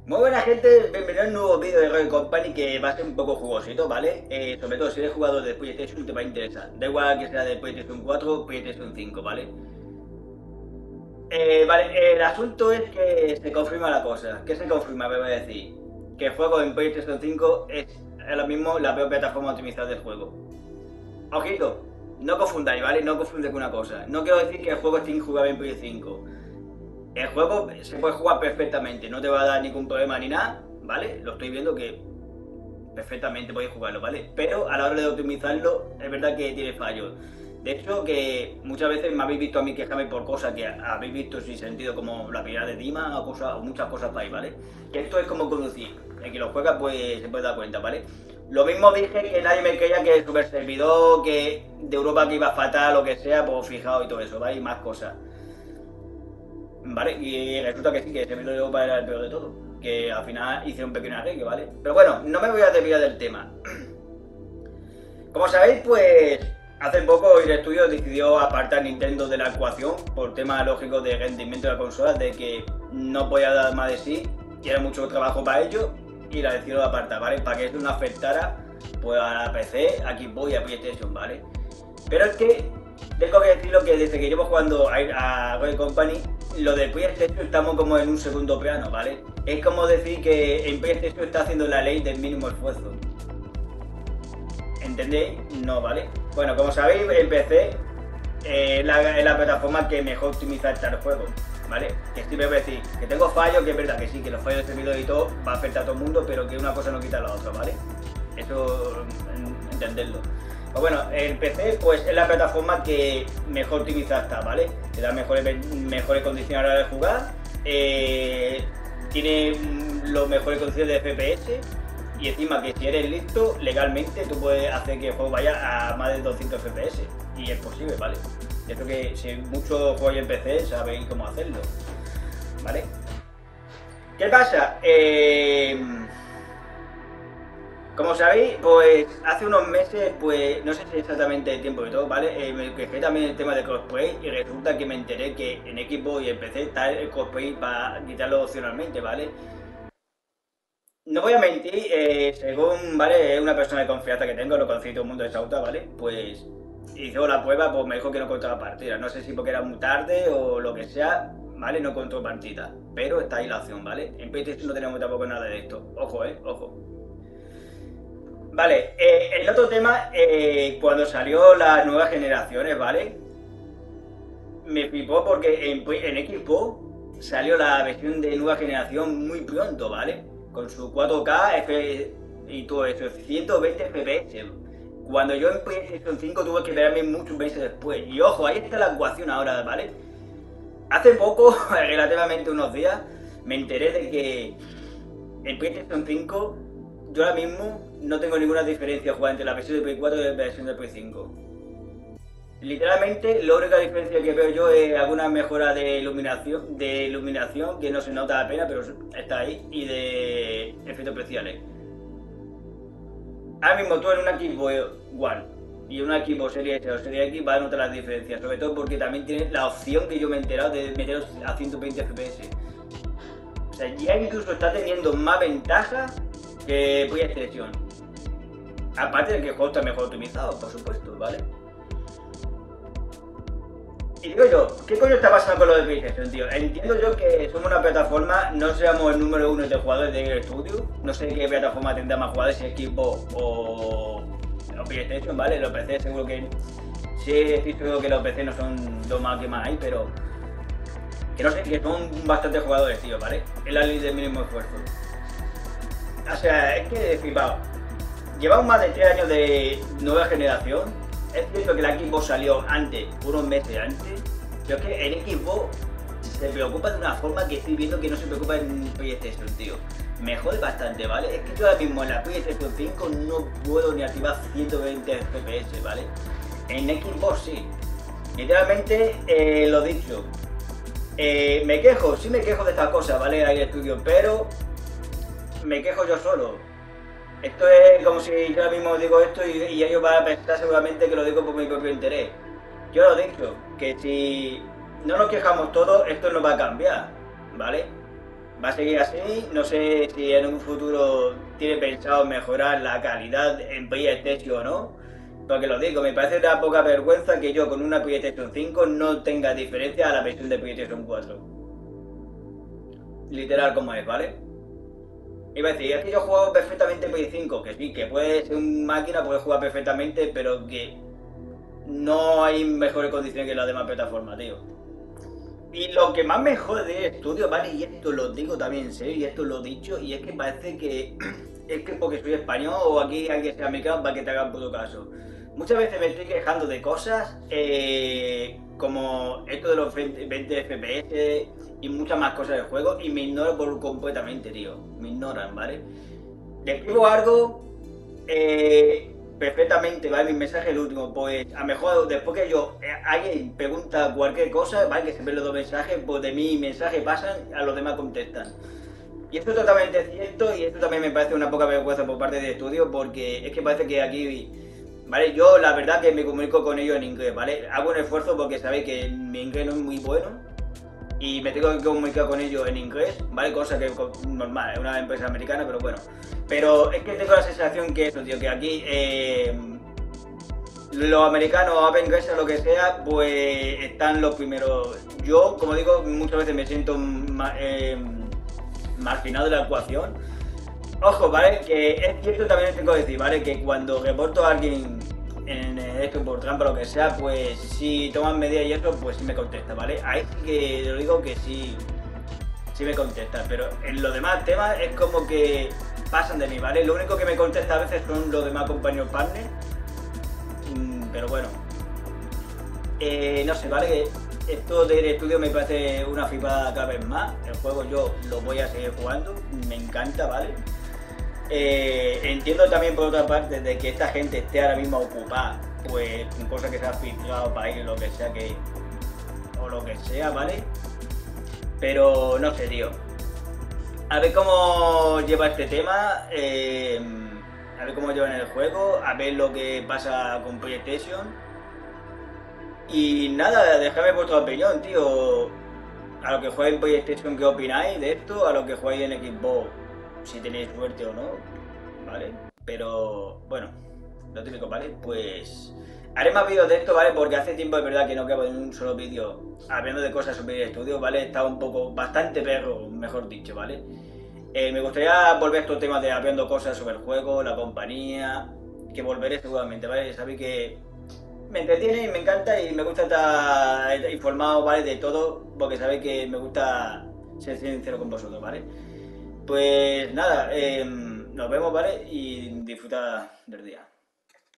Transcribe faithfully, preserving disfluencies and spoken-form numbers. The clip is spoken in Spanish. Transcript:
Muy buena gente, bienvenido a un nuevo vídeo de Rogue Company que va a ser un poco jugosito, ¿vale? Eh, sobre todo si eres jugador de PlayStation te va a interesar. Da igual que sea de PlayStation cuatro o PlayStation cinco, ¿vale? Eh, vale, el asunto es que se confirma la cosa. ¿Qué se confirma? Me voy a decir que el juego en PlayStation cinco es ahora mismo la peor plataforma optimizada del juego. Ojito, no confundáis, ¿vale? No confundáis con una cosa. No quiero decir que el juego esté injugable en Play cinco. El juego se puede jugar perfectamente, no te va a dar ningún problema ni nada, ¿vale? Lo estoy viendo que perfectamente podéis jugarlo, ¿vale? Pero a la hora de optimizarlo, es verdad que tiene fallos. De hecho, que muchas veces me habéis visto a mí quejarme por cosas que habéis visto sin sentido, como la pirada de Dima o, cosas, o muchas cosas para ahí, ¿vale? Que esto es como conducir. El que lo juega pues se puede dar cuenta, ¿vale? Lo mismo dije que nadie me creía que el super servidor, que de Europa que iba a faltar, lo que sea, pues fijaos y todo eso, ¿vale? Y más cosas. ¿Vale? Y resulta que sí, que ese servidor de Europa era el peor de todo. Que al final hice un pequeño arreglo, ¿vale? Pero bueno, no me voy a desviar del tema. Como sabéis, pues hace poco el estudio decidió apartar a Nintendo de la ecuación por temas lógicos de rendimiento de la consola, de que no podía dar más de sí, y era mucho trabajo para ello, y la decidieron apartar, ¿vale? Para que esto no afectara pues a la P C, a Xbox y a PlayStation, ¿vale? Pero es que tengo que decirlo que desde que llevo jugando a, a Rogue Company, lo de PlayStation estamos como en un segundo plano, ¿vale? Es como decir que en PlayStation está haciendo la ley del mínimo esfuerzo. ¿Entendéis? No, ¿vale? Bueno, como sabéis, el P C eh, es, la, es la plataforma que mejor optimiza el juego, ¿vale? Que sí me voy a decir que tengo fallos, que es verdad que sí, que los fallos de servidor y todo va a afectar a todo el mundo, pero que una cosa no quita la otra, ¿vale? Eso, entenderlo. Pues bueno, el P C pues es la plataforma que mejor optimizada está, ¿vale? Te da mejores, mejores condiciones a la hora de jugar, eh, tiene los mejores condiciones de F P S y encima que si eres listo, legalmente tú puedes hacer que el juego vaya a más de doscientos F P S y es posible, ¿vale? Yo creo que si muchos juegos en P C sabéis cómo hacerlo, ¿vale? ¿Qué pasa? Eh... Como sabéis, pues hace unos meses, pues no sé si exactamente el tiempo de todo, ¿vale? Eh, me quejé también el tema de crossplay y resulta que me enteré que en Xbox y en P C está el crossplay para quitarlo opcionalmente, ¿vale? No voy a mentir, eh, según, ¿vale? Es una persona de confianza que tengo, lo conocí todo el mundo de Sauta, ¿vale? Pues hizo la prueba, pues me dijo que no contaba partida. No sé si porque era muy tarde o lo que sea, ¿vale? No contó partida. Pero está ahí la opción, ¿vale? En PlayStation no tenemos tampoco nada de esto. Ojo, ¿eh? Ojo. Vale, eh, el otro tema, eh, cuando salió las nuevas generaciones, ¿vale? Me flipó porque en, en Xbox salió la versión de nueva generación muy pronto, ¿vale? Con su cuatro K F y todo eso, ciento veinte F P S. Cuando yo en PlayStation cinco tuve que esperarme muchos meses después. Y ojo, ahí está la ecuación ahora, ¿vale? Hace poco, relativamente unos días, me enteré de que en PlayStation cinco yo ahora mismo no tengo ninguna diferencia jugar entre la versión de Play cuatro y la versión de Play cinco. Literalmente, la única diferencia que veo yo es alguna mejora de iluminación, de iluminación que no se nota apenas, pero está ahí, y de efectos especiales. Ahora mismo tú en una Xbox One y una Xbox Series S o Series X vas a notar las diferencias, sobre todo porque también tienes la opción que yo me he enterado de meteros a ciento veinte F P S. O sea, ya incluso está teniendo más ventaja que PlayStation. Aparte de que el juego está mejor optimizado, por supuesto, ¿vale? Y digo yo, ¿qué coño está pasando con lo de PlayStation, tío? Entiendo yo que somos una plataforma, no seamos el número uno de jugadores de estudio, no sé qué plataforma tendrá más jugadores, si Xbox o, o PlayStation, ¿vale? Los P C seguro que, sí, estoy seguro que los P C no son los más que más hay, pero que no sé, que son bastantes jugadores, tío, ¿vale? Es la ley del mínimo esfuerzo. O sea, es que flipado. Llevamos más de tres años de nueva generación. Es cierto que la Xbox salió antes, unos meses antes, pero es que en Xbox se preocupa de una forma que estoy viendo que no se preocupa en PlayStation, tío. Me jode bastante, ¿vale? Es que yo ahora mismo en la PlayStation cinco no puedo ni activar ciento veinte F P S, ¿vale? En Xbox sí. Literalmente, eh, lo dicho. Eh, me quejo, sí me quejo de estas cosas, ¿vale? Hay estudios, pero me quejo yo solo. Esto es como si yo ahora mismo digo esto y, y ellos van a pensar seguramente que lo digo por mi propio interés. Yo lo he dicho, que si no nos quejamos todos, esto no va a cambiar, ¿vale? Va a seguir así, no sé si en un futuro tiene pensado mejorar la calidad en PlayStation o no, porque lo digo, me parece una poca vergüenza que yo con una PlayStation cinco no tenga diferencia a la versión de PlayStation cuatro. Literal como es, ¿vale? Iba a decir, es que yo juego perfectamente Play cinco, que sí, que puede ser una máquina, puede jugar perfectamente, pero que no hay mejores condiciones que las demás plataformas, tío. Y lo que más me jode de estudio, ¿vale? Y esto lo digo también en serio, y esto lo he dicho, y es que parece que es que porque soy español o aquí hay que ser americano para que te hagan puto caso. Muchas veces me estoy quejando de cosas eh, como esto de los veinte F P S y muchas más cosas del juego y me ignoran por completamente, tío. Me ignoran, ¿vale? Le escribo algo eh, perfectamente, ¿vale? Mi mensaje es el último, pues a lo mejor después que yo, eh, alguien pregunta cualquier cosa, ¿vale? Que se ven los dos mensajes, pues de mi mensaje pasan, a los demás contestan. Y esto es totalmente cierto y esto también me parece una poca vergüenza por parte de estudio porque es que parece que aquí, ¿vale? Yo la verdad que me comunico con ellos en inglés, ¿vale? Hago un esfuerzo porque sabéis que mi inglés no es muy bueno y me tengo que comunicar con ellos en inglés, ¿vale? Cosa que es normal, es una empresa americana, pero bueno. Pero es que tengo la sensación que eso, tío, que aquí eh, los americanos, hablan inglés o lo que sea, pues están los primeros. Yo, como digo, muchas veces me siento ma, eh, marginado de la ecuación. Ojo, ¿vale? Que es cierto, también tengo que decir, ¿vale? Que cuando reporto a alguien en esto por trampa o lo que sea, pues si toman medidas y eso, pues sí me contesta, ¿vale? Ahí sí que lo digo que sí, sí me contesta, pero en los demás temas es como que pasan de mí, ¿vale? Lo único que me contesta a veces son los demás compañeros partners, pero bueno, eh, no sé, ¿vale? Esto del estudio me parece una flipada cada vez más, el juego yo lo voy a seguir jugando, me encanta, ¿vale? Eh, entiendo también por otra parte de que esta gente esté ahora mismo ocupada pues con cosas que se han filtrado para ir lo que sea que o lo que sea, ¿vale? Pero no sé, tío, a ver cómo lleva este tema, eh, a ver cómo lleva en el juego, a ver lo que pasa con PlayStation y nada, dejadme vuestra opinión, tío, a lo que jugáis en PlayStation, ¿qué opináis de esto? A lo que jugáis en Xbox, si tenéis suerte o no, ¿vale? Pero, bueno, lo típico, ¿vale? Pues haré más vídeos de esto, ¿vale? Porque hace tiempo de verdad que no acabo en un solo vídeo hablando de cosas sobre el estudio, ¿vale? Estaba un poco, bastante perro, mejor dicho, ¿vale? Eh, me gustaría volver a estos temas de hablando cosas sobre el juego, la compañía, que volveré seguramente, ¿vale? Sabéis que me entretiene y me encanta y me gusta estar informado, ¿vale? De todo, porque sabéis que me gusta ser sincero con vosotros, ¿vale? Pues nada, eh, nos vemos, ¿vale? Y disfruta del día.